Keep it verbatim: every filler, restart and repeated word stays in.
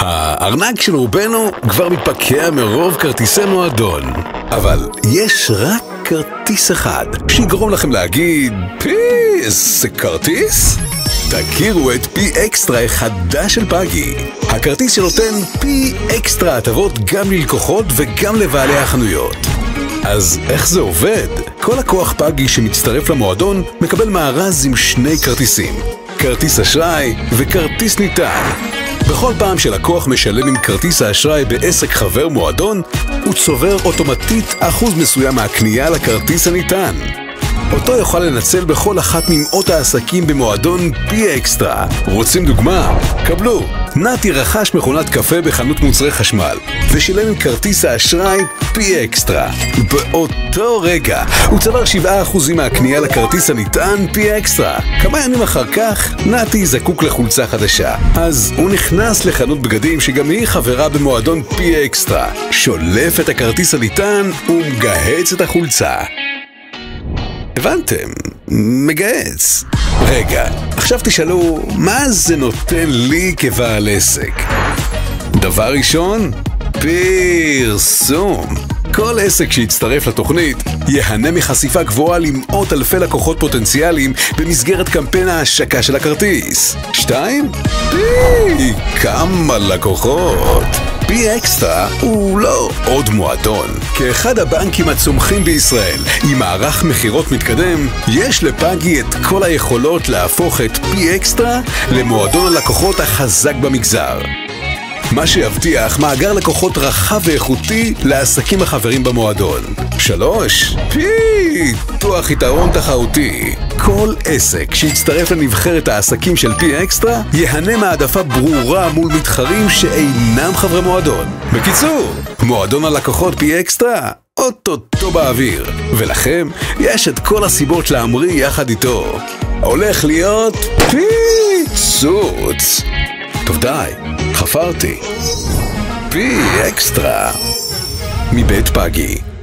הארנק של רובנו כבר מתפקע מרוב כרטיסי מועדון. אבל יש רק כרטיס אחד שיגרום לכם להגיד, פי, זה כרטיס? תכירו את פי אקסטרה החדש של פאגי. הכרטיס שנותן פי אקסטרה הטבות גם ללקוחות וגם לבעלי החנויות. אז איך זה עובד? כל לקוח פאגי שמצטרף למועדון מקבל מארז עם שני כרטיסים, כרטיס אשראי וכרטיס ניתן. בכל פעם שלקוח משלם עם כרטיס האשראי בעסק חבר מועדון, הוא צובר אוטומטית אחוז מסוים מהקנייה לכרטיס הניתן. אותו יוכל לנצל בכל אחת ממאות העסקים במועדון פי אקסטרה. רוצים דוגמה? קבלו. נתי רכש מכונת קפה בחנות מוצרי חשמל ושילם עם כרטיס האשראי פי אקסטרה. באותו רגע הוא צבר שבעה אחוזים מהקנייה לכרטיס הניתן פי אקסטרה. כמה ימים אחר כך נתי זקוק לחולצה חדשה, אז הוא נכנס לחנות בגדים שגם היא חברה במועדון פי אקסטרה, שולף את הכרטיס הניתן ומגהץ את החולצה. הבנתם? מגהץ. רגע, עכשיו תשאלו, מה זה נותן לי כבעל עסק? דבר ראשון, פרסום. כל עסק שיצטרף לתוכנית יהנה מחשיפה גבוהה למאות אלפי לקוחות פוטנציאליים במסגרת קמפיין ההשקה של הכרטיס. שתיים, פי, כמה לקוחות. פי אקסטרה הוא לא עוד מועדון. כאחד הבנקים הצומחים בישראל עם מערך מחירות מתקדם, יש לפאגי את כל היכולות להפוך את פי אקסטרה למועדון הלקוחות החזק במגזר. מה שיבטיח מאגר לקוחות רחב ואיכותי לעסקים החברים במועדון. שלוש, פי, תוח יתרון תחרותי. כל עסק שיצטרף לנבחרת העסקים של פי אקסטרה יהנה מעדפה ברורה מול מתחרים שאינם חברי מועדון. בקיצור, מועדון הלקוחות פי אקסטרה אוטוטו באוויר, ולכם יש את כל הסיבות להמריא יחד איתו. הולך להיות פיצוץ. טוב די, חפרתי. פי אקסטרה מבית פאגי.